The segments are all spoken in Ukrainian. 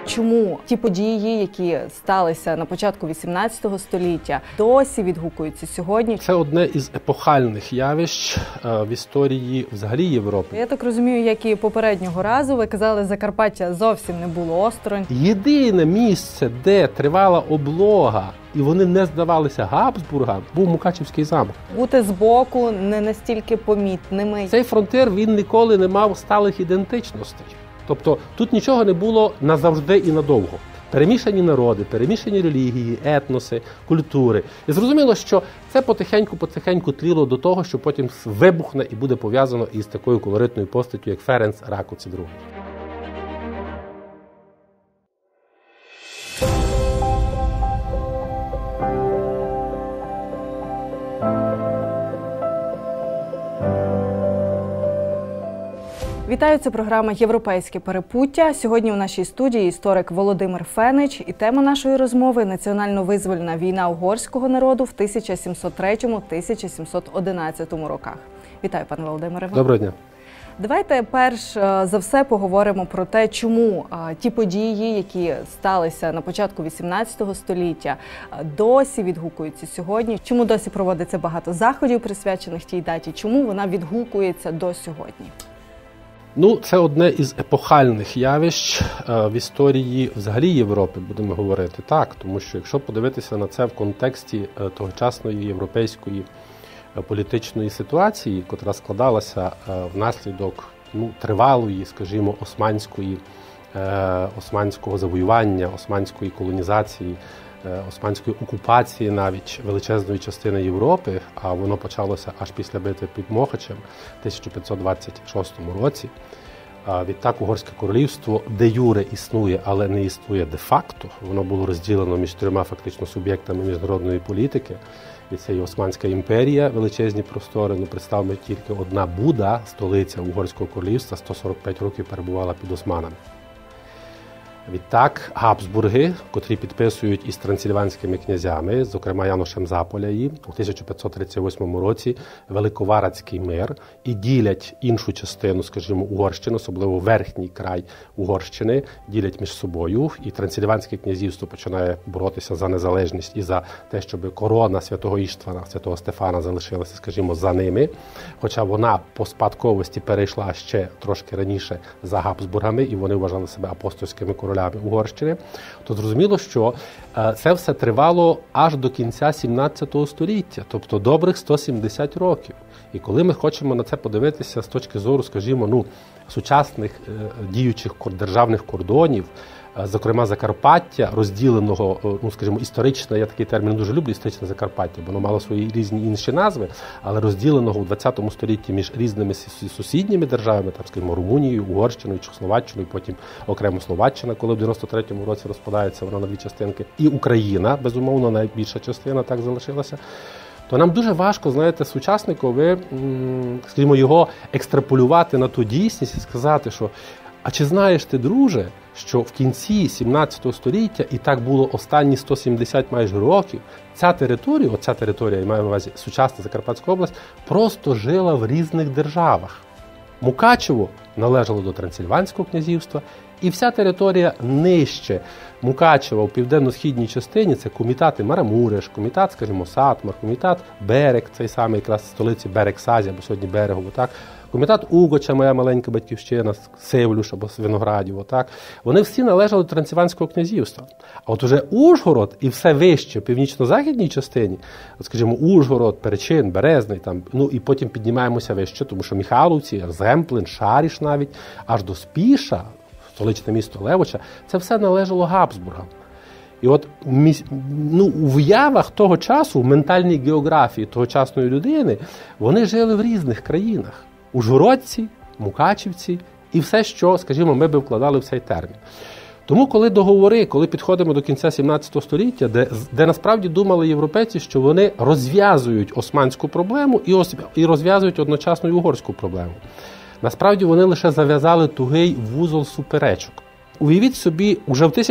чому ті події, які сталися на початку 18 століття, досі відгукуються сьогодні. Це одне із епохальних явищ в історії взагалі Європи. Я так розумію, як і попереднього разу, ви казали, Закарпаття зовсім не було осторонь. Єдине місце, де тривала облога, і вони не здавалися Габсбургам, був Мукачівський замок. Бути збоку не настільки помітними. Цей фронтир, він ніколи не мав сталих ідентичностей. Тобто тут нічого не було назавжди і надовго. Перемішані народи, перемішані релігії, етноси, культури. І зрозуміло, що це потихеньку тліло до того, що потім вибухне і буде пов'язано із такою колоритною постаттю, як Ференц Ракоці II. Вітаю, це програма «Європейське перепуття». Сьогодні у нашій студії історик Володимир Фенич. І тема нашої розмови – національно-визвольна війна угорського народу в 1703-1711 роках. Вітаю, пане Володимире. Доброго дня. Давайте перш за все поговоримо про те, чому ті події, які сталися на початку 18 століття, досі відгукуються сьогодні. Чому досі проводиться багато заходів, присвячених тій даті? Чому вона відгукується до сьогодні? Це одне із епохальних явищ в історії взагалі Європи, будемо говорити так. Тому що якщо подивитися на це в контексті тогочасної європейської політичної ситуації, котра складалася внаслідок тривалої, скажімо, османського завоювання, османської колонізації, османської окупації навіть величезної частини Європи, а воно почалося аж після битви під Мохачем в 1526 році. Відтак Угорське королівство де-юре існує, але не існує де-факто. Воно було розділено між трьома фактично суб'єктами міжнародної політики. І це і Османська імперія, величезні простори, представимо тільки одна Буда, столиця Угорського королівства, 145 років перебувала під османами. Відтак Габсбурги, котрі підписують із трансильванськими князями, зокрема Яношем Заполяї, у 1538 році Великоварадський мир, і ділять іншу частину, скажімо, Угорщини, особливо верхній край Угорщини, ділять між собою, і трансильванське князівство починає боротися за незалежність і за те, щоб корона святого Іштвана, святого Стефана залишилася, скажімо, за ними, хоча вона по спадковості перейшла ще трошки раніше за Габсбургами, і вони вважали себе апостольськими королями Угорщини, то зрозуміло, що це все тривало аж до кінця 17 століття, тобто добрих 170 років. І коли ми хочемо на це подивитися з точки зору, скажімо, сучасних діючих державних кордонів, зокрема Закарпаття, розділеного, скажімо, історично, я такий термін дуже люблю, історичне Закарпаття, воно мало свої різні інші назви, але розділеного у 20 столітті між різними сусідніми державами, там, скажімо, Румунією, Угорщиною, Чехословаччиною, потім окремо Словаччина, коли в 93-му році розпадається вона на дві частинки, і Україна, безумовно, найбільша частина так залишилася, то нам дуже важко, знаєте, сучасникові, скажімо, його екстраполювати на ту дійсність і сказати, що а чи знаєш ти, друже, що в кінці 17 століття, і так було останні 170 майже років, ця територія, я маю на увазі сучасна Закарпатська область, просто жила в різних державах. Мукачево належало до Трансильванського князівства, і вся територія нижче Мукачева в південно-східній частині – це комітати Марамуреш, комітат, скажімо, Сатмар, комітат Берег, цей самий якраз столиці Берег-Сазі, або сьогодні Берегово, так? Комітат Угоча, моя маленька батьківщина, Сивлюш або Свиноградів, так? Вони всі належали до Трансильванського князівства. А от уже Ужгород і все вище в північно-західній частині, скажімо, Ужгород, Перечин, Березний, там, і потім піднімаємося вище, тому що Михайловці, Земплин, Шаріш навіть, аж до Спіша, столичне місто Левоча, це все належало Габсбургам. І от в уявах того часу, в ментальній географії тогочасної людини, вони жили в різних країнах. Ужгородці, мукачівці і все, що, скажімо, ми би вкладали в цей термін. Тому, коли підходимо до кінця 17 століття, де насправді думали європейці, що вони розв'язують османську проблему і розв'язують одночасно й угорську проблему. Насправді вони лише зав'язали тугий вузол суперечок. Уявіть собі, уже в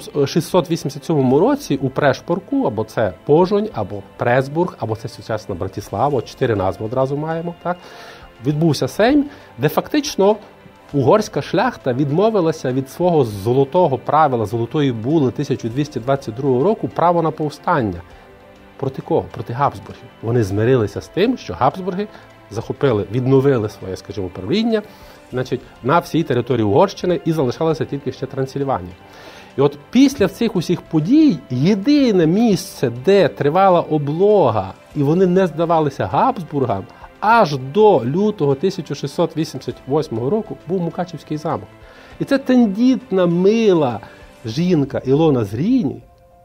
1687 році у Прешпорку, або це Пожонь, або Пресбург, або це сучасна Братислава, 4 назви одразу маємо, так? Відбувся Сейм, де фактично угорська шляхта відмовилася від свого золотого правила, золотої були 1222 року, право на повстання. Проти кого? Проти Габсбургів. Вони змирилися з тим, що Габсбурги захопили, відновили своє, скажімо, правління, значить, на всій території Угорщини і залишалася тільки ще Трансильванія. І от після цих усіх подій єдине місце, де тривала облога, і вони не здавалися Габсбургам, аж до лютого 1688 року був Мукачівський замок. І це тендітна, мила жінка Ілона Зріні,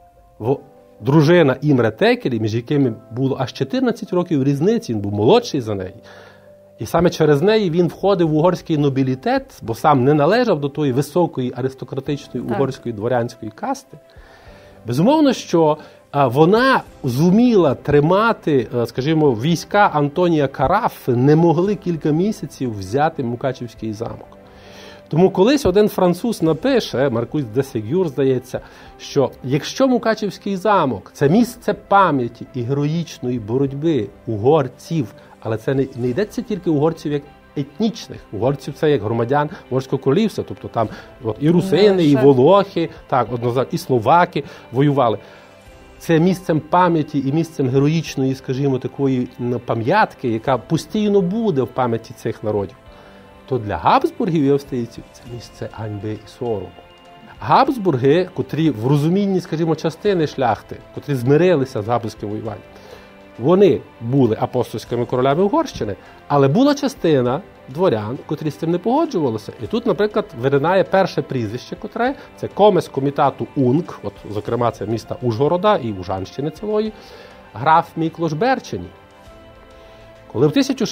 дружина Імре Текелі, між якими було аж 14 років різниці, він був молодший за неї. І саме через неї він входив в угорський нобілітет, бо сам не належав до тої високої аристократичної угорської дворянської касти. Безумовно, що вона зуміла тримати, скажімо, війська Антонія Карафи не могли кілька місяців взяти Мукачівський замок. Тому колись один француз напише, Маркусь де Сегюр, здається, що якщо Мукачівський замок – це місце пам'яті і героїчної боротьби угорців, але це не йдеться тільки угорців як етнічних, угорців це як громадян Угорського королівства, тобто там і русини, і волохи, так, і словаки воювали. Це місцем пам'яті і місцем героїчної, скажімо, такої пам'ятки, яка постійно буде в пам'яті цих народів. То для Габсбургів і австрійців це місце ганьби і сорому. Габсбурги, котрі в розумінні, скажімо, частини шляхти, котрі змирилися з габсбурзьким воюванням, вони були апостольськими королями Угорщини, але була частина дворян, котрі з цим не погоджувалися. І тут, наприклад, виринає перше прізвище, котре – це комес комітату Унк, от, зокрема, це міста Ужгорода і Ужанщини цілої, граф Міклош Берчені. Коли в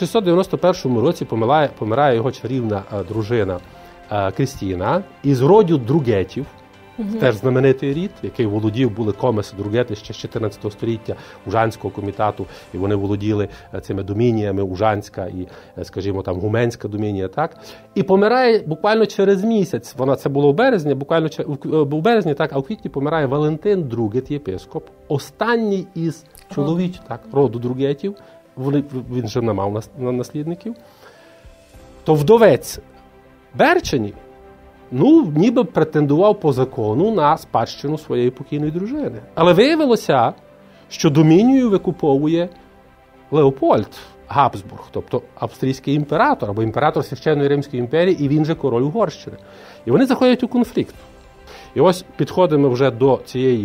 1691 році помирає його чарівна дружина Крістіна із роду Другетів, теж знаменитий рід, який були комеси Другети ще з 14 століття Ужанського комітату, і вони володіли цими домініями Ужанська і, скажімо, там Гуменська домінія, так? І помирає буквально через місяць, це було в березні, так, а в квітні помирає Валентин Другет, єпископ, останній із роду Другетів, він вже не мав наслідників, то вдовець Берчені, ніби претендував по закону на спадщину своєї покійної дружини. Але виявилося, що домінію викуповує Леопольд Габсбург, тобто австрійський імператор, або імператор Священної Римської імперії, і він же король Угорщини. І вони заходять у конфлікт. І ось підходимо вже до цієї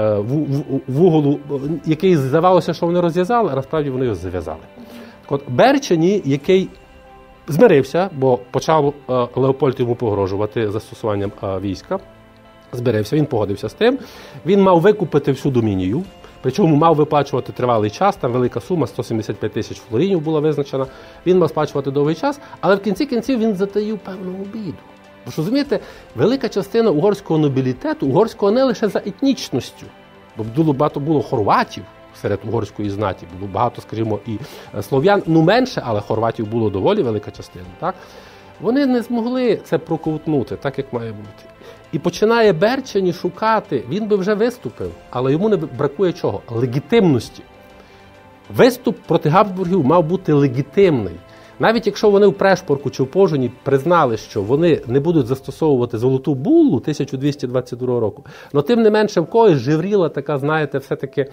вуголу, який здавалося, що вони розв'язали, а насправді вони його зав'язали. От Берчені, який змирився, бо почав Леопольд йому погрожувати застосуванням війська, змирився, він погодився з тим, він мав викупити всю домінію, причому мав виплачувати тривалий час, там велика сума, 175 тисяч флорінів була визначена, він мав сплачувати довгий час, але в кінці кінців він затаїв певну обіду. Бо ж, розумієте, велика частина угорського нобілітету, угорського не лише за етнічністю, бо багато було хорватів серед угорської знаті, було багато, скажімо, і слов'ян, менше, але хорватів було доволі велика частина, так? Вони не змогли це проковтнути, так як має бути. І починає Берчені шукати, він би вже виступив, але йому не бракує чого? Легітимності. Виступ проти Габсбургів мав бути легітимний. Навіть якщо вони в Прешпорку чи в Пожені признали, що вони не будуть застосовувати золоту буллу 1222 року, але тим не менше в когось жевріла така, знаєте, все-таки,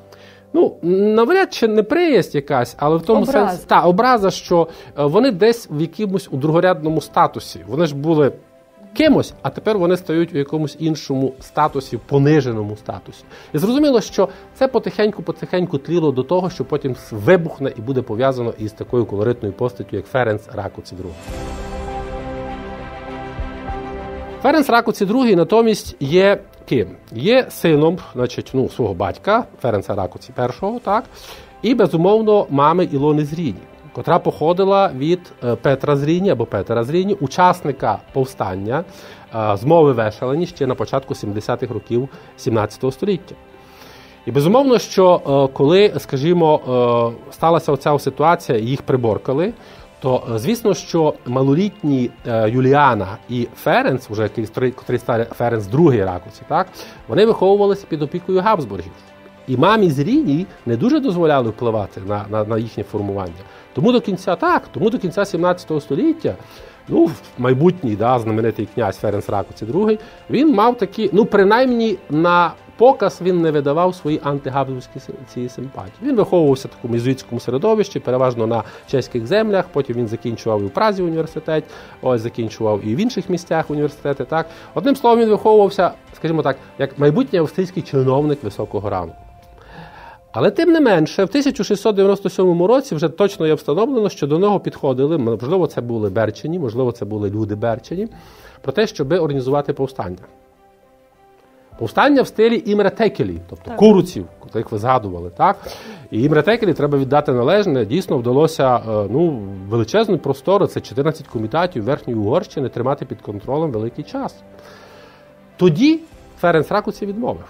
навряд чи неприязнь якась, але в тому сенсі, образа, що вони десь в якомусь у другорядному статусі. Вони ж були кимось, а тепер вони стають у якомусь іншому статусі, пониженому статусі. І зрозуміло, що це потихеньку тліло до того, що потім вибухне і буде пов'язано із такою колоритною постаттю, як Ференц Ракоці II. Ференц Ракоці II натомість є ким? Є сином, свого батька, Ференца Ракоці I, так? І, безумовно, мами Ілони Зріні, котра походила від Петра Зріні, або Петера Зріні, учасника повстання змови Вешалені ще на початку 70-х років 17 століття. І, безумовно, що коли, скажімо, сталася оця ситуація, їх приборкали, то, звісно, що малолітні Юліана і Ференц, котрий став Ференц II Ракоці, так, вони виховувалися під опікою Габсбургів. І мамі з Ріні не дуже дозволяли впливати на їхнє формування. Тому до кінця 17 століття майбутній знаменитий князь Ференц Ракоці II, він мав такі, принаймні на показ він не видавав свої антигабсбурзькі ці симпатії. Він виховувався в такому єзуїтському середовищі, переважно на чеських землях, потім він закінчував і в Празі університет, закінчував і в інших місцях університети. Так. Одним словом, він виховувався, скажімо так, як майбутній австрійський чиновник високого рангу. Але тим не менше, в 1697 році вже точно є встановлено, що до нього підходили, можливо, це були берчені, можливо, це були люди берчені, про те, щоб організувати повстання. Повстання в стилі Імре Текелі, тобто куруців, яких ви згадували. Так? І Імре Текелі, треба віддати належне, дійсно вдалося величезну простору, це 14 комітатів Верхньої Угорщини, тримати під контролем великий час. Тоді Ференц Ракоці відмовив.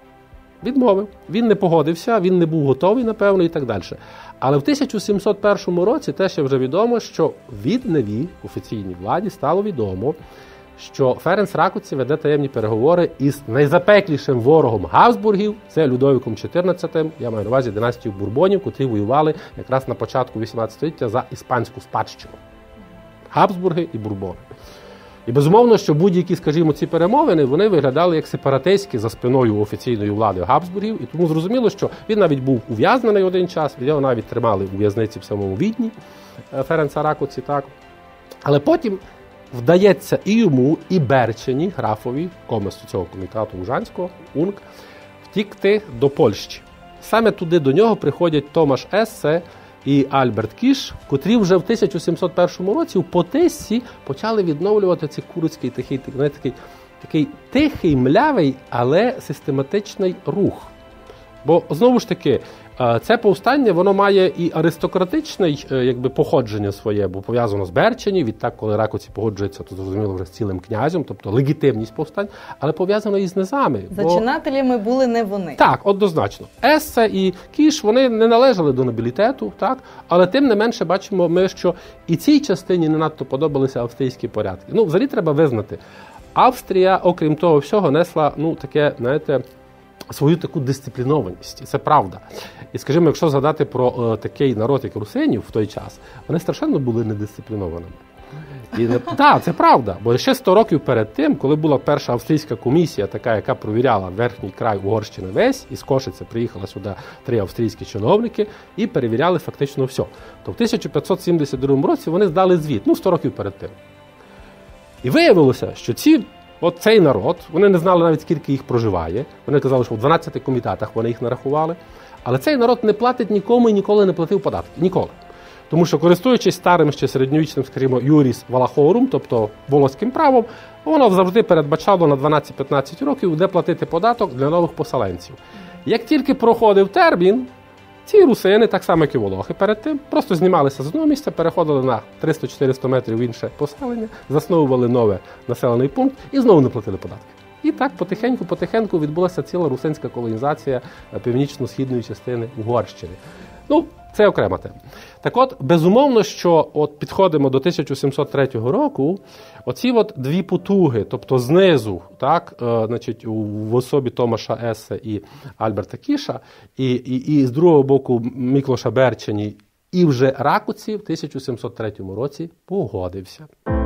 Він не погодився, він не був готовий, напевно, і так далі. Але в 1701 році теж є вже відомо, що відневі офіційній владі стало відомо, що Ференц Ракоці веде таємні переговори із найзапеклішим ворогом Габсбургів, це Людовіком XIV, я маю на увазі династію Бурбонів, котрі воювали якраз на початку 18 століття за іспанську спадщину. Габсбурги і Бурбони. І безумовно, що будь-які, скажімо, ці перемовини, вони виглядали як сепаратистські за спиною офіційної влади Габсбургів, і тому зрозуміло, що він навіть був ув'язнений один час, його навіть тримали у в'язниці в самому Відні, Ференца Ракоці, так. Але потім вдається і йому, і Берчені, графові, коместу цього комітету Ужанського, УНК, втікти до Польщі. Саме туди до нього приходять Томаш Ессе і Альберт Кіш, котрі вже в 1701 році в Потессі почали відновлювати цей куруцький такий тихий, млявий, але систематичний рух. Бо, знову ж таки, це повстання, воно має і аристократичне походження своє, бо пов'язано з Берчені, відтак, коли Ракоці погоджується, то зрозуміло вже з цілим князем, тобто легітимність повстань, але пов'язано і з низами. Зачинателями були не вони. Так, однозначно. Ессе і Кіш, вони не належали до нобілітету, так, але тим не менше бачимо ми, що і цій частині не надто подобалися австрійські порядки. Взагалі треба визнати, Австрія, окрім того всього, несла, таке, знаєте, свою таку дисциплінованість. І це правда. І, скажімо, якщо згадати про такий народ, як русинів в той час, вони страшенно були недисциплінованими. Так, це правда. Бо ще 100 років перед тим, коли була перша австрійська комісія, така, яка провіряла верхній край Угорщини весь, із Кошице приїхали сюди 3 австрійські чиновники і перевіряли фактично все. То в 1572 році вони здали звіт, 100 років перед тим. І виявилося, що цей народ, вони не знали навіть, скільки їх проживає. Вони казали, що в 12 комітетах вони їх нарахували. Але цей народ не платить нікому і ніколи не платив податки. Ніколи. Тому що, користуючись старим ще середньовічним, скажімо, юріс валахорум, тобто волоським правом, воно завжди передбачало на 12-15 років, де платити податок для нових поселенців. Як тільки проходив термін, ці русини, так само як і волохи перед тим, просто знімалися з одного місця, переходили на 300-400 метрів в інше поселення, засновували новий населений пункт і знову не платили податки. І так потихеньку відбулася ціла русинська колонізація північно-східної частини Угорщини. Це окрема тема. Так от, безумовно, що підходимо до 1703 року, оці дві потуги, тобто знизу, так, в особі Томаша Ессе і Альберта Кіша, і з другого боку Міклоша Берчені, і вже Ракоці в 1703 році погодився.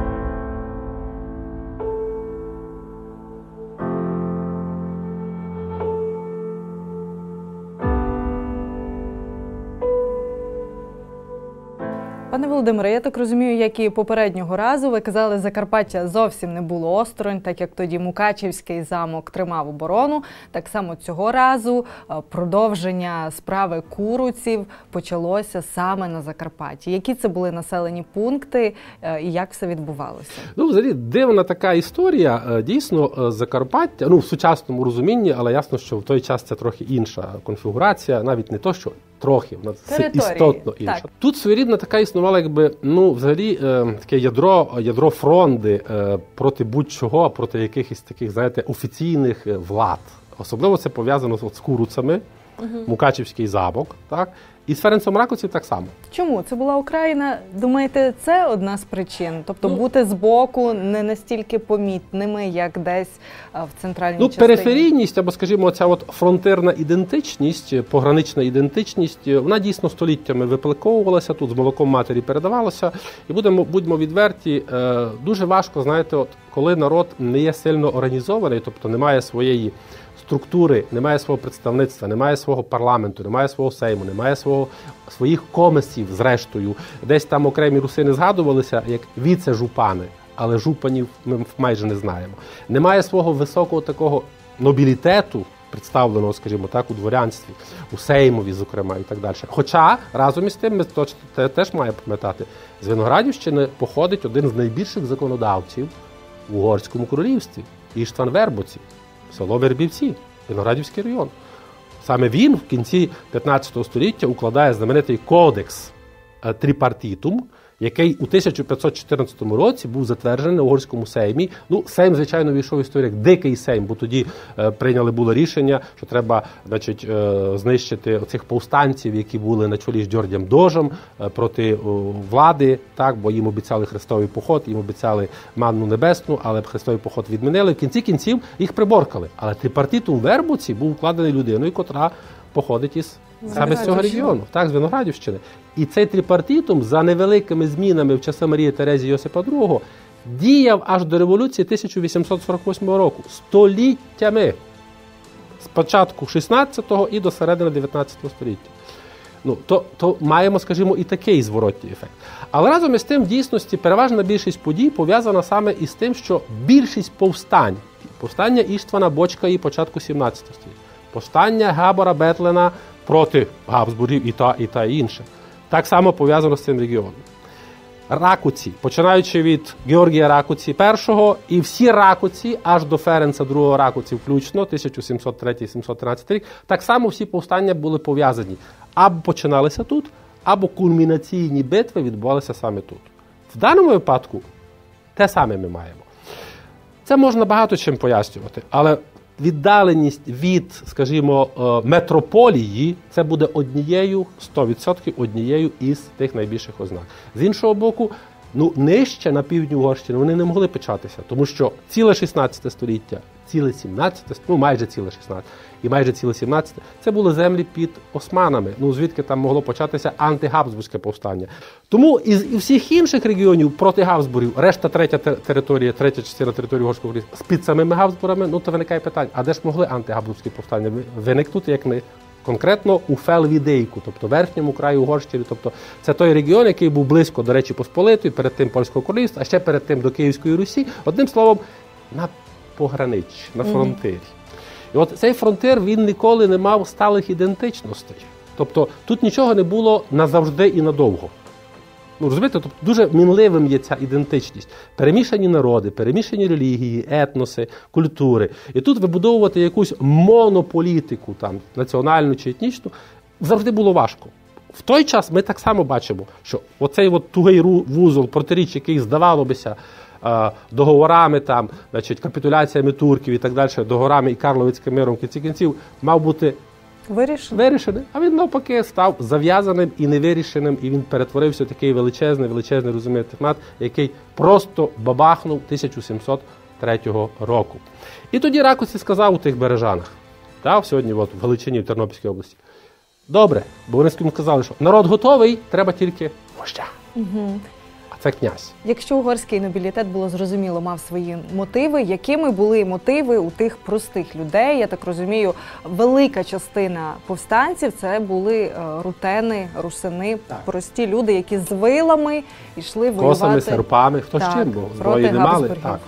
Пане Володимире, я так розумію, як і попереднього разу, ви казали, Закарпаття зовсім не було осторонь, так як тоді Мукачівський замок тримав оборону. Так само цього разу продовження справи куруців почалося саме на Закарпатті. Які це були населені пункти і як все відбувалося? Взагалі, дивна така історія. Дійсно, Закарпаття, в сучасному розумінні, але ясно, що в той час це трохи інша конфігурація, навіть не то, що трохи, це істотно інше. Так. Тут своєрідна така існувала, взагалі, таке ядро фронди проти будь-чого, проти якихось таких, знаєте, офіційних влад. Особливо це пов'язано з куруцами, Мукачівський замок, так? І з Ференцем Ракоці так само. Чому? Це була Україна, думаєте, це одна з причин? Тобто бути збоку не настільки помітними, як десь в центральній частині? Периферійність, або, скажімо, ця от фронтирна ідентичність, погранична ідентичність, вона дійсно століттями випликовувалася, тут з молоком матері передавалася. І будьмо відверті, дуже важко, знаєте, от, коли народ не є сильно організований, тобто немає своєї структури, немає свого представництва, немає свого парламенту, немає свого сейму, немає своїх комісів, зрештою. Десь там окремі русини згадувалися як віце-жупани, але жупанів ми майже не знаємо. Немає свого високого такого нобілітету, представленого, скажімо так, у дворянстві, у сеймові, зокрема, і так далі. Хоча, разом із тим, ми теж маємо пам'ятати, з Виноградівщини походить один з найбільших законодавців в Угорському королівстві – Іштван Вербоці. Село Вербівці, Виноградівський район. Саме він в кінці 15 століття укладає знаменитий кодекс трипартітум, який у 1514 році був затверджений на Угорському сеймі. Сейм, звичайно, війшов в історію як дикий сейм, бо тоді прийняли було рішення, що треба, значить, знищити оцих повстанців, які були на чолі з Джордієм Дожем проти влади, так, бо їм обіцяли хрестовий поход, їм обіцяли манну небесну, але хрестовий поход відмінили. В кінці кінців їх приборкали. Але трипартітум Вербуці був укладений людиною, котра походить саме з цього регіону, так, з Виноградівщини. І цей трипартітум за невеликими змінами в часи Марії Терезії Йосипа II діяв аж до революції 1848 року. Століттями. З початку 16-го і до середини 19 століття. То маємо, скажімо, і такий зворотній ефект. Але разом із тим, в дійсності, переважна більшість подій пов'язана саме із тим, що більшість повстання Іштвана Бочка і початку 17 століття, повстання Габора Бетлена проти Габсбургів і інше. Так само пов'язано з цим регіоном. Ракуці, починаючи від Георгія Ракуці I, і всі Ракуці, аж до Ференца II Ракуці включно, 1703-1713 рік, так само всі повстання були пов'язані. Або починалися тут, або кульмінаційні битви відбувалися саме тут. В даному випадку те саме ми маємо. Це можна багато чим пояснювати, але віддаленість від, скажімо, метрополії, це буде 100% однією із тих найбільших ознак. З іншого боку, нижче на півдні Угорщини вони не могли початися, тому що ціле 16 століття, ціле 17, майже ціле 16 і майже ціле 17, це були землі під османами, звідки там могло початися антигабсбурзьке повстання. Тому із всіх інших регіонів проти Габсбургів, решта третя частина території Угорського королівства з-під самими Габсбургами, то виникає питання, а де ж могли антигабсбурзькі повстання виникнути, як не конкретно у Фелвідейку, тобто верхньому краю Угорщини, тобто це той регіон, який був близько до Речі Посполитої, перед тим Польського королівства, а ще перед тим до Київської Русі, одним словом, на пограниччі, на фронтирі. І от цей фронтир, він ніколи не мав сталих ідентичностей. Тобто тут нічого не було назавжди і надовго. Розумієте, тобто дуже мінливим є ця ідентичність. Перемішані народи, перемішані релігії, етноси, культури. І тут вибудовувати якусь монополітику, там, національну чи етнічну, завжди було важко. В той час ми так само бачимо, що оцей тугий вузол протиріч, який, здавалося договорами, там, значить, капітуляціями турків і так далі, договорами і Карловицьким миром в кінці кінців, мав бути вирішений, а він навпаки став зав'язаним і невирішеним, і він перетворився в такий величезний, розумієте, текмат, який просто бабахнув 1703 року. І тоді Ракуці сказав у тих Бережанах, сьогодні в Галичині, в Тернопільській області, добре, бо вони сказали, що народ готовий, треба тільки вождя. Це князь. Якщо угорський нобілітет, було зрозуміло, мав свої мотиви, якими були мотиви у тих простих людей? Я так розумію, велика частина повстанців – це були рутени, русини, прості люди, які з вилами йшли воювати. Косами, серпами, хто з чим, бо зброї не мали.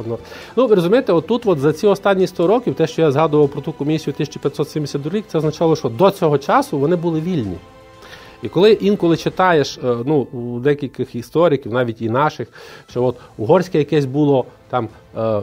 Ви розумієте, отут за ці останні 100 років, те, що я згадував про ту комісію 1572 рік, це означало, що до цього часу вони були вільні. І коли інколи читаєш, у деяких істориків, навіть і наших, що угорське якесь було там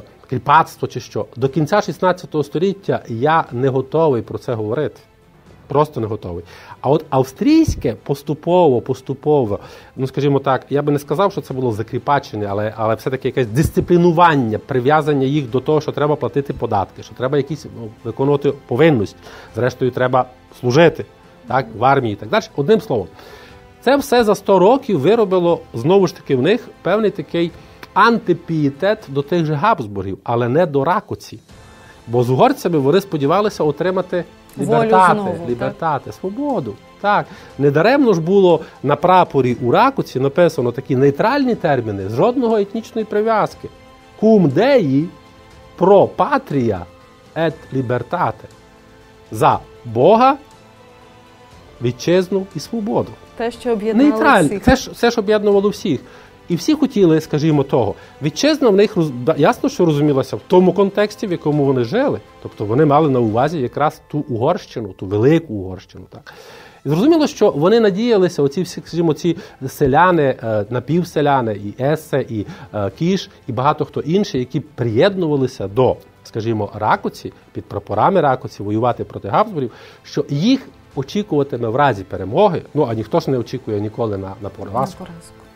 кріпацтво чи що, до кінця 16 століття я не готовий про це говорити. Просто не готовий. А от австрійське поступово, ну скажімо так, я би не сказав, що це було закріпачення, але все-таки якесь дисциплінування, прив'язання їх до того, що треба платити податки, що треба якісь виконувати повинність, зрештою треба служити, так, в армії і так далі. Одним словом, це все за 100 років виробило, знову ж таки, в них певний такий антипієтет до тих же Габсбургів, але не до Ракоці. Бо з угорцями вони сподівалися отримати лібертати, свободу. Так. Недаремно ж було на прапорі у Ракоці написано такі нейтральні терміни, з жодного етнічної прив'язки. Cum Dei pro patria et libertate. За Бога, вітчизну і свободу. Те, що об'єднало всіх. Це все ж об'єднувало всіх. І всі хотіли, скажімо, того. Вітчизна в них, ясно, що розумілася в тому контексті, в якому вони жили. Тобто вони мали на увазі якраз ту Угорщину, ту велику Угорщину. Так. І зрозуміло, що вони надіялися, оці всі, скажімо, ці селяни, напівселяни, і Есе, і Кіш, і багато хто інший, які приєднувалися до, скажімо, Ракоці, під прапорами Ракоці, воювати проти Габсбургів, що їх очікуватиме в разі перемоги, ну, а ніхто ж не очікує ніколи на поразку.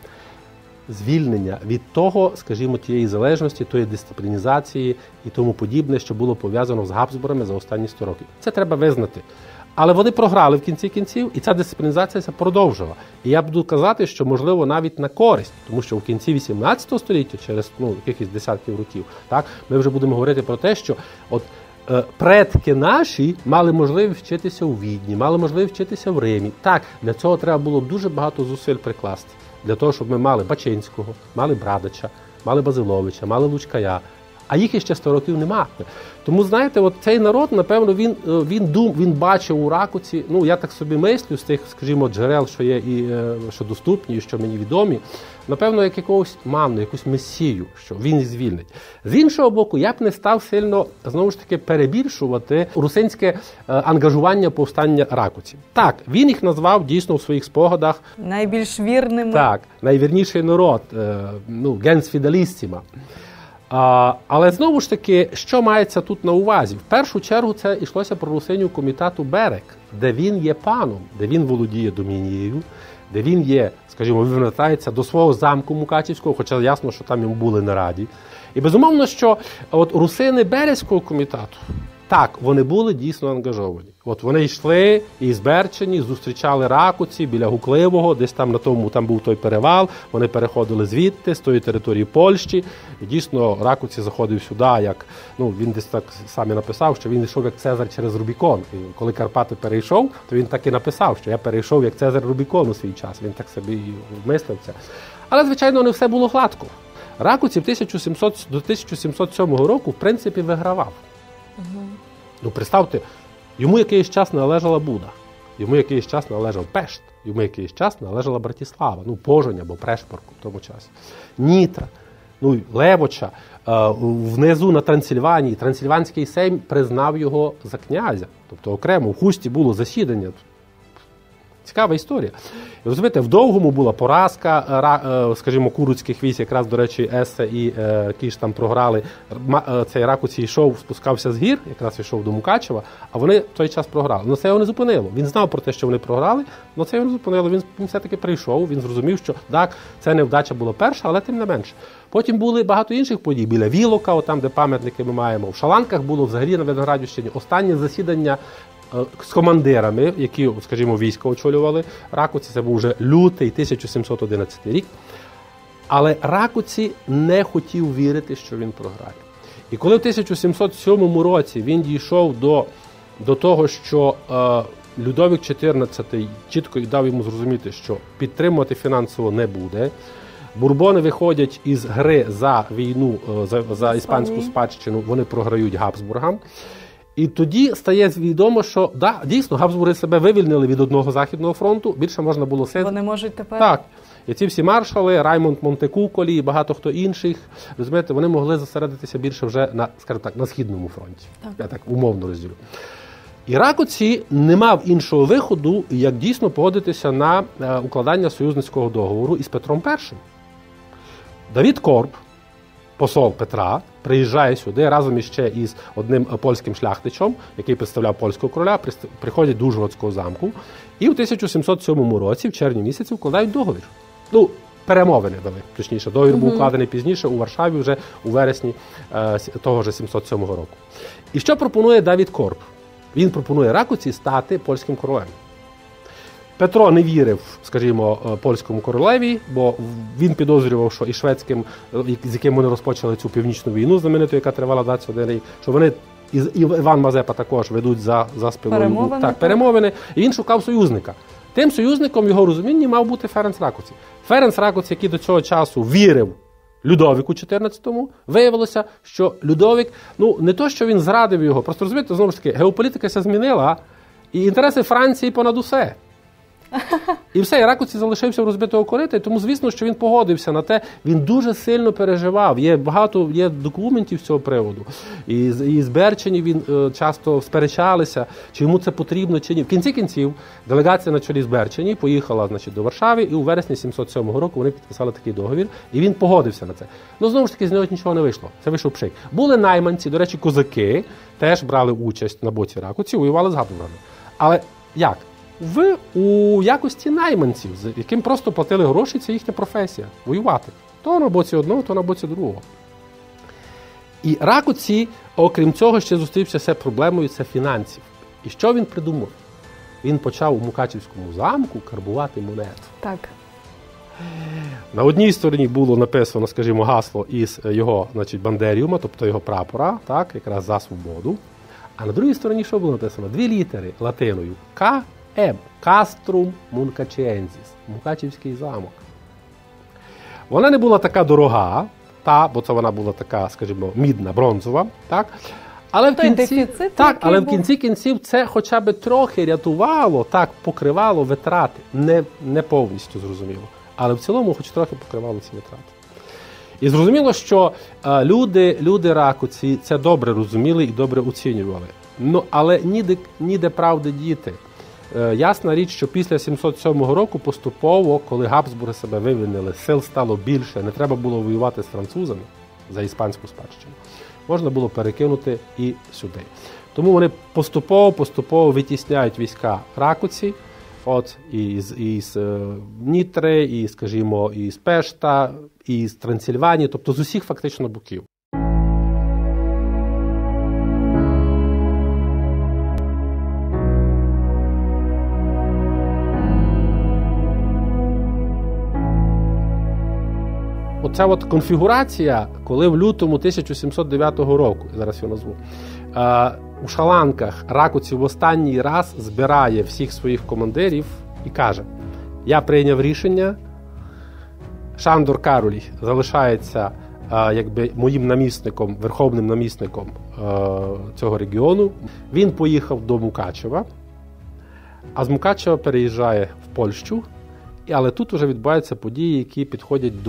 Звільнення від того, скажімо, тієї залежності, тої дисциплінізації і тому подібне, що було пов'язано з Габсбургами за останні 100 років. Це треба визнати. Але вони програли в кінці кінців, і ця дисциплінізація це продовжила. І я буду казати, що, можливо, навіть на користь, тому що в кінці 18 століття, через якихось десятків років, так, ми вже будемо говорити про те, що от предки наші мали можливість вчитися у Відні, мали можливість вчитися в Римі. Так, для цього треба було дуже багато зусиль прикласти. Для того, щоб ми мали Бачинського, мали Брадича, мали Базиловича, мали Лучкая, а їх іще 100 років немає. Тому, знаєте, от цей народ, напевно, він бачив у Ракоці, ну, я так собі мислю, з тих, скажімо, джерел, що є і що доступні, і що мені відомі, напевно, як якогось манну, якусь месію, що він звільнить. З іншого боку, я б не став сильно, знову ж таки, перебільшувати русинське ангажування повстання Ракоці. Так, він їх назвав дійсно у своїх спогадах найбільш вірними. Так, найвірніший народ, gens fidelissima. Але знову ж таки, що мається тут на увазі? В першу чергу це йшлося про русинів комітету Берек, де він є паном, де він володіє домінією, де він є, скажімо, вивертається до свого замку Мукачівського, хоча ясно, що там йому були не раді. І безумовно, що от русини Березького комітету, так, вони були дійсно ангажовані. От вони йшли із Берчині, зустрічали Ракоці біля Гукливого, десь там на тому, там був той перевал, вони переходили звідти, з тої території Польщі. І дійсно Ракоці заходив сюди, як, він десь так сам і написав, що він йшов як Цезар через Рубікон. І коли Карпати перейшов, то він так і написав, що я перейшов як Цезар Рубікон у свій час. Він так собі вмислив це. Але, звичайно, не все було гладко. Ракоці до 1707 року, в принципі, вигравав. Представте, йому якийсь час належала Буда, йому якийсь час належав Пешт, йому якийсь час належала Братіслава, Пожонь або Прешпорку в тому часі, Нітра, Левоча, внизу на Трансильванії, Трансильванський сейм признав його за князя, тобто окремо, в Хусті було засідання. Цікава історія. Розумієте, в Довгому була поразка, скажімо, куруцьких військ, якраз, до речі, Есе і Кіш там програли. Цей Ракоці йшов, спускався з гір, якраз йшов до Мукачева, а вони в той час програли. Але це його не зупинило. Він знав про те, що вони програли, але це його не зупинило. Він все-таки прийшов, він зрозумів, що так, це невдача була перша, але тим не менше. Потім були багато інших подій. Біля Вілока, там, де пам'ятники ми маємо. В Шаланках було взагалі на Виноградівщині останнє засідання з командирами, які, скажімо, війська очолювали Ракоці. Це був вже лютий 1711 рік. Але Ракоці не хотів вірити, що він програє. І коли в 1707 році він дійшов до того, що Людовік XIV чітко дав йому зрозуміти, що підтримувати фінансово не буде, Бурбони виходять із гри за війну, за іспанську спадщину, вони програють Габсбургам. І тоді стає відомо, що, дійсно, Габсбурги себе вивільнили від одного Західного фронту, більше можна було сидіти. Вони можуть тепер? Так. І ці всі маршали, Раймонд Монтекуколі і багато хто інших, розумієте, вони могли зосередитися більше вже на, скажімо так, на Східному фронті. Так. Я так умовно розділю. І Ракоці не мав іншого виходу, як дійсно погодитися на укладання союзницького договору із Петром І. Давід Корб, посол Петра, приїжджає сюди разом іще із одним польським шляхтичем, який представляв польського короля, приходять до Ужгородського замку. І в 1707 році, в червні місяці, вкладають договір. Ну, перемовини дали, точніше. Договір був укладений пізніше у Варшаві вже у вересні того ж 707 року. І що пропонує Давід Корп? Він пропонує Ракуці стати польським королем. Петро не вірив, скажімо, польському королеві, бо він підозрював, що і шведським, з яким вони розпочали цю північну війну знамениту, яка тривала 21 рік, що вони, і Іван Мазепа також ведуть за спиною перемовини, і він шукав союзника. Тим союзником в його розумінні мав бути Ференц Ракуці. Ференц Ракуці, який до цього часу вірив Людовіку XIV, виявилося, що Людовік, не то, що він зрадив його, просто розумієте, знову ж таки, геополітика ся змінила, і інтереси Франції понад усе. І все, і Ракуці залишився в розбитого корита, і тому, звісно, що він погодився на те, він дуже сильно переживав. Є документів з цього приводу. І з Берчені він часто сперечалися, чи йому це потрібно, чи ні. В кінці кінців делегація на чолі з Берчені поїхала, до Варшави, і у вересні 707 року вони підписали такий договір, і він погодився на це. Знову ж таки, з нього нічого не вийшло. Це вийшов пшик. Були найманці, до речі, козаки, теж брали участь на боці Ракуці, воювали з Габсбургами. Але як? У якості найманців, яким просто платили гроші, це їхня професія – воювати. То на боці одного, то на боці другого. І Ракуці, окрім цього, ще зустрівся з проблемою – це фінансів. І що він придумав? Він почав у Мукачівському замку карбувати монету. Так. На одній стороні було написано, скажімо, гасло із його, бандеріума, тобто його прапора, так, якраз за свободу. А на другій стороні що було написано? 2 літери латиною – К. Каструм Мункачіензіс, Мукачівський замок. Вона не була така дорога, бо це вона була така, скажімо, мідна, бронзова, так? Але в кінці кінців це хоча б трохи рятувало, покривало витрати. Не повністю, зрозуміло. Але в цілому хоч трохи покривало ці витрати. І зрозуміло, що люди Ракуці це добре розуміли і добре оцінювали. Але ніде правди діти. Ясна річ, що після 707 року поступово, коли Габсбурги себе вивільнили, сил стало більше, не треба було воювати з французами за іспанську спадщину, можна було перекинути і сюди. Тому вони поступово витісняють війська Ракуці, із Нітри, і, скажімо, із Пешта, із Трансильванії, тобто з усіх фактично боків. Оця конфігурація, коли в лютому 1709 року, зараз його назву, у Шаланках Ракуці в останній раз збирає всіх своїх командирів і каже: я прийняв рішення, Шандор Кароль залишається моїм намісником, верховним намісником цього регіону. Він поїхав до Мукачева, а з Мукачева переїжджає в Польщу, але тут вже відбуваються події, які підходять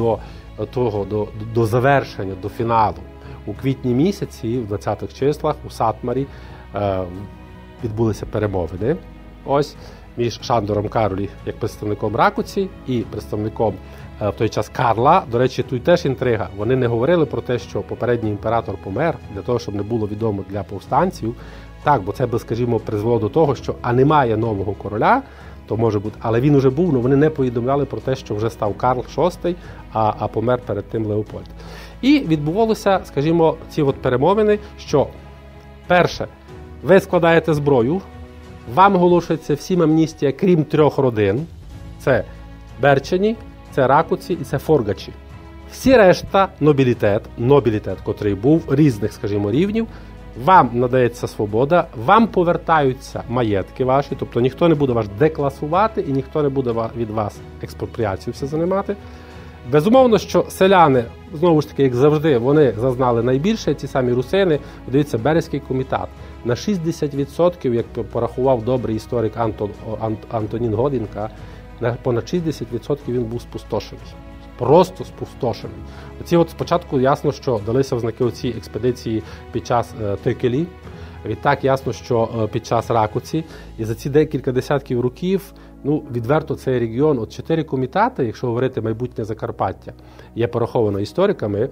до завершення, до фіналу. У квітні місяці, в 20-х числах, у Сатмарі відбулися перемовини. Між Шандором Каролі, як представником Ракуці, і представником в той час Карла. До речі, тут теж інтрига. Вони не говорили про те, що попередній імператор помер, для того, щоб не було відомо для повстанців. Так, бо це би, скажімо, призвело до того, що немає нового короля, то може бути, але він уже був, але вони не повідомляли про те, що вже став Карл VI, а помер перед тим Леопольд. І відбувалося, скажімо, ці перемовини, що перше, ви складаєте зброю, вам оголошується всім амністія, крім 3 родин. Це Берчені, це Ракуці і це Форгачі. Всі решта нобілітет, котрий був різних, скажімо, рівнів, вам надається свобода, вам повертаються маєтки ваші, тобто ніхто не буде вас декласувати і ніхто не буде від вас експропріацію все займати. Безумовно, що селяни, знову ж таки, як завжди, вони зазнали найбільше, ці самі русини. Дивіться, Березький комітат. На 60%, як порахував добрий історик Антонін Годінка, на понад 60% він був спустошений. Просто спустошений. Спочатку ясно, що далися в знаки оці експедиції під час Тикелі, відтак ясно, що під час Ракуці. І за ці декілька десятків років, відверто цей регіон, 4 комітати, якщо говорити майбутнє Закарпаття, є пораховано істориками,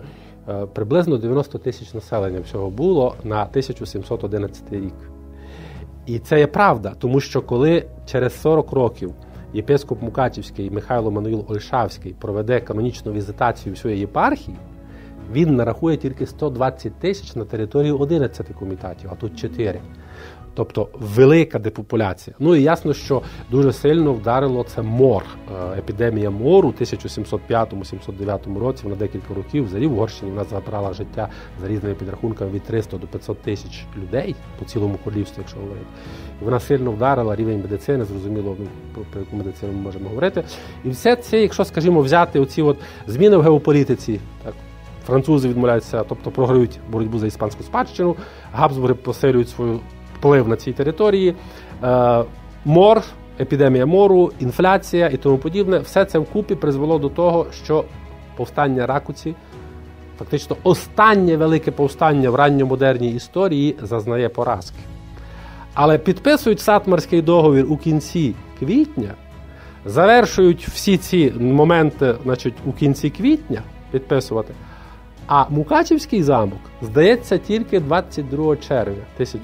приблизно 90 тисяч населення всього було на 1711 рік. І це є правда, тому що коли через 40 років єпископ Мукачівський Михайло Мануїл Ольшавський проведе канонічну візитацію всієї єпархії, він нарахує тільки 120 тисяч на території 11 комітатів, а тут 4. Тобто велика депопуляція. Ну і ясно, що дуже сильно вдарило це мор. Епідемія мору у 1705-1709 році, вона декілька років, взагалі в Угорщині вона забрала життя за різними підрахунками від 300 до 500 тисяч людей по цілому королівстві, якщо говорити. І вона сильно вдарила рівень медицини, зрозуміло, про яку медицину ми можемо говорити. І все це, якщо, скажімо, взяти оці от зміни в геополітиці, так, французи відмовляються, тобто програють боротьбу за іспанську спадщину, Габсбурги посилюють свою вплив на цій території, мор, епідемія мору, інфляція і тому подібне, все це вкупі призвело до того, що повстання Ракуці, фактично останнє велике повстання в ранньомодерній історії, зазнає поразки. Але підписують Сатмарський договір у кінці квітня, завершують всі ці моменти, значить, у кінці квітня підписувати, а Мукачівський замок, здається, тільки 22 червня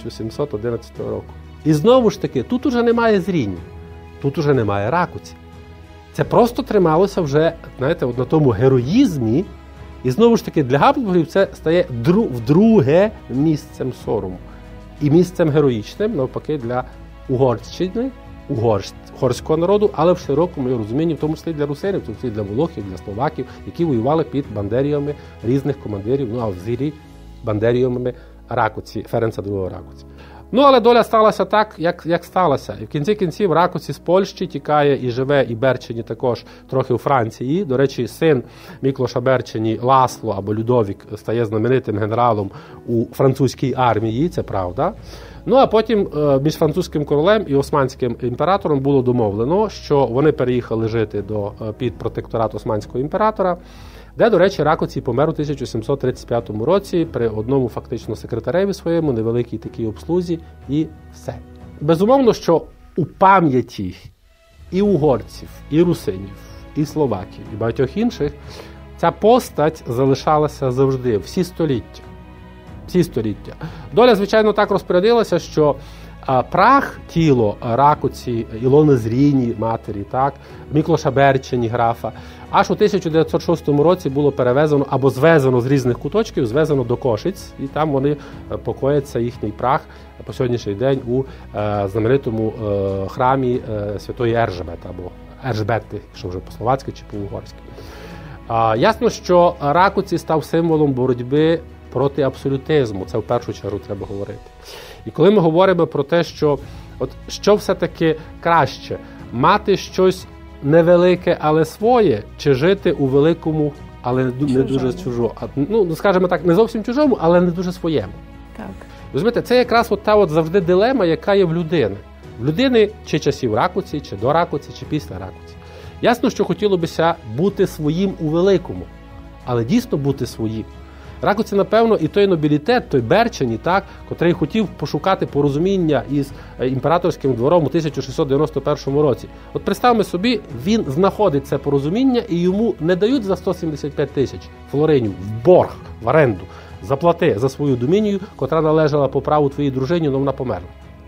1711 року. І знову ж таки, тут уже немає Зріння, тут уже немає Ракуці. Це просто трималося вже, знаєте, от на тому героїзмі. І знову ж таки, для Габсбургів це стає вдруге місцем сорому. І місцем героїчним, навпаки, для Угорщини, угорського народу, але в широкому розумінні, в тому числі для русинів, в тому числі для волохів, для словаків, які воювали під бандеріями різних командирів, ну а в зірі бандеріями Ракуці, Ференца II Ракуці. Ну, але доля сталася так, як сталося. І в кінці кінців Ракуці з Польщі тікає і живе, і Берчені також трохи у Франції. До речі, син Міклоша Берчені, Ласло або Людовік, стає знаменитим генералом у французькій армії, це правда. Ну, а потім між французьким королем і османським імператором було домовлено, що вони переїхали жити під протекторат османського імператора, де, до речі, Ракуці помер у 1735 році при одному фактично секретареві своєму, невеликій такій обслузі, і все. Безумовно, що у пам'яті і угорців, і русинів, і словаків, і багатьох інших ця постать залишалася завжди, всі століття. Всі століття. Доля, звичайно, так розпорядилася, що прах, тіло Ракуці, Ілони Зріні, матері, так, Міклоша Берчені, графа, аж у 1906 році було перевезено або звезено з різних куточків, звезено до Кошиць, і там вони покояться, їхній прах, по сьогоднішній день у знаменитому храмі Святої Ержебети, або Ержбети, якщо вже по-словацьки чи по-угорськи. Ясно, що Ракуці став символом боротьби проти абсолютизму, це в першу чергу треба говорити. І коли ми говоримо про те, що все-таки краще, мати щось невелике, але своє, чи жити у великому, але не дуже чужому. Ну, скажімо так, не зовсім чужому, але не дуже своєму. Так. Розумієте, це якраз та завжди дилема, яка є в людини. В людини чи часів Ракуці, чи до Ракуці, чи після Ракуці. Ясно, що хотілося бути своїм у великому, але дійсно бути своїм. Ракуці, напевно, і той нобілітет, той Берчені, так, котрий хотів пошукати порозуміння із імператорським двором у 1691 році. От представимо собі, він знаходить це порозуміння і йому не дають за 175 тисяч флоринів в борг, в оренду, заплати за свою домінію, котра належала по праву твоїй дружині, але вона померла.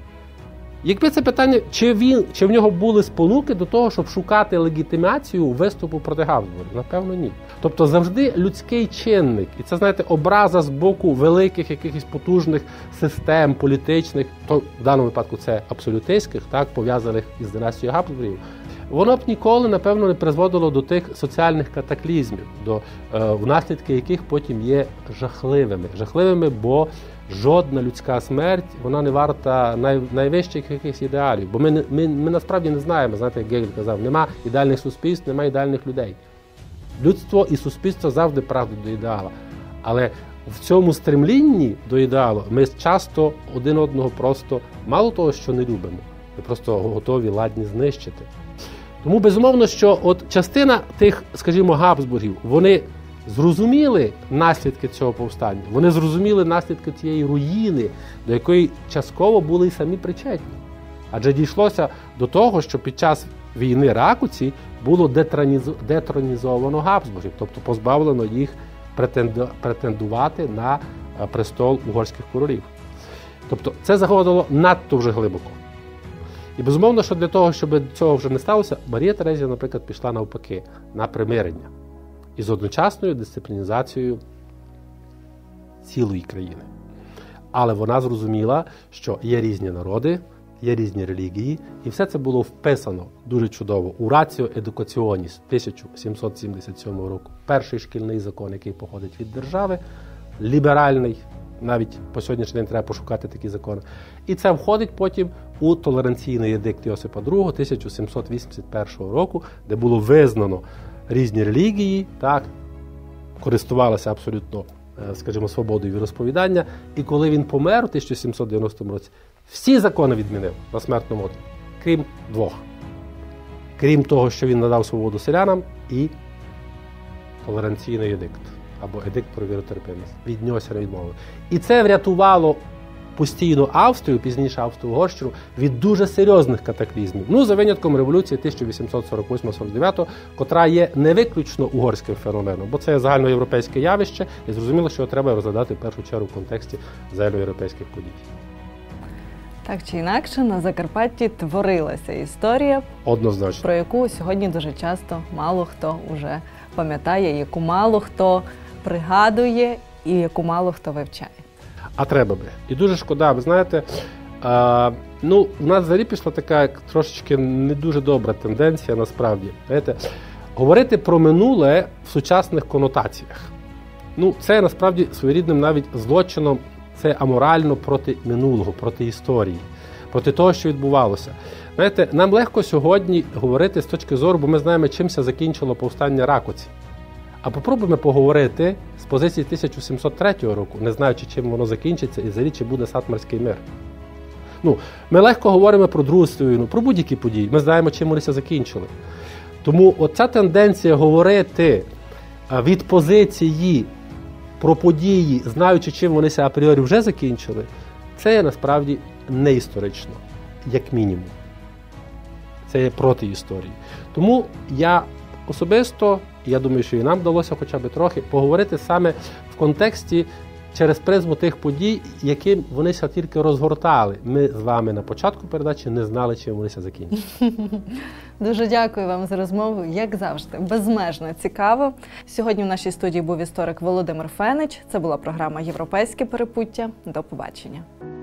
Якби це питання, чи в нього були спонуки до того, щоб шукати легітимацію виступу проти Габсбургів? Напевно, ні. Тобто завжди людський чинник, і це, знаєте, образа з боку великих якихось потужних систем політичних, то в даному випадку це абсолютистських, так, пов'язаних із династією Габсбургів, воно б ніколи, напевно, не призводило до тих соціальних катаклізмів, наслідки яких потім є жахливими. Жахливими, бо жодна людська смерть, вона не варта найвищих якихось ідеалів. Бо ми насправді не знаємо, знаєте, як Гегель казав, нема ідеальних суспільств, нема ідеальних людей. Людство і суспільство завжди прагнуть до ідеала. Але в цьому стремлінні до ідеалу ми часто один одного просто, мало того, що не любимо, ми просто готові ладні знищити. Тому, безумовно, що от частина тих, скажімо, Габсбургів, вони зрозуміли наслідки цього повстання, вони зрозуміли наслідки цієї руїни, до якої частково були й самі причетні. Адже дійшлося до того, що під час війни Ракуці було детронізовано Габсбургів, тобто позбавлено їх претендувати на престол угорських королів. Тобто це заходило надто вже глибоко. І безумовно, що для того, щоб цього вже не сталося, Марія Терезія, наприклад, пішла навпаки, на примирення із одночасною дисциплінізацією цілої країни. Але вона зрозуміла, що є різні народи, є різні релігії, і все це було вписано дуже чудово у Ratio Educationis 1777 року. Перший шкільний закон, який походить від держави, ліберальний, навіть по сьогоднішній день треба пошукати такі закони. І це входить потім у толеранційний едикт Йосипа II 1781 року, де було визнано різні релігії, так, користувалися абсолютно, скажімо, свободою віросповідання. І коли він помер у 1790 році, всі закони відмінив на смертному одрі, крім двох. Крім того, що він надав свободу селянам, і толеранційний едикт, або едикт про віротерпимість. Від нього не відмовив. І це врятувало постійно Австрію, пізніше Австро-Угорщину, від дуже серйозних катаклізмів. Ну, за винятком революції 1848-49, котра є не виключно угорським феноменом, бо це загальноєвропейське явище, і зрозуміло, що його треба розглядати в першу чергу в контексті загальноєвропейських подій. Так чи інакше, на Закарпатті творилася історія, однозначно, про яку сьогодні дуже часто мало хто вже пам'ятає, яку мало хто пригадує і яку мало хто вивчає. А треба би. І дуже шкода, ви знаєте, у нас взагалі пішла така трошечки не дуже добра тенденція насправді. Знаєте, говорити про минуле в сучасних конотаціях. Це насправді своєрідним навіть злочином, це аморально проти минулого, проти історії, проти того, що відбувалося. Знаєте, нам легко сьогодні говорити з точки зору, бо ми знаємо, чимся закінчило повстання Ракоці. А попробуємо поговорити з позиції 1703 року, не знаючи, чим воно закінчиться і взагалі, чи буде Сатмарський мир. Ми легко говоримо про Другу світову війну, про будь-які події. Ми знаємо, чим вони закінчили. Тому оця тенденція говорити від позиції про події, знаючи, чим вони апріорі вже закінчили, це є насправді не історично, як мінімум. Це є проти історії. Тому я особисто, я думаю, що і нам вдалося хоча б трохи поговорити саме в контексті через призму тих подій, яким вони тільки розгортали. Ми з вами на початку передачі не знали, чим вони закінчать. Дуже дякую вам за розмову, як завжди, безмежно цікаво. Сьогодні в нашій студії був історик Володимир Фенич. Це була програма «Європейське перепуття». До побачення.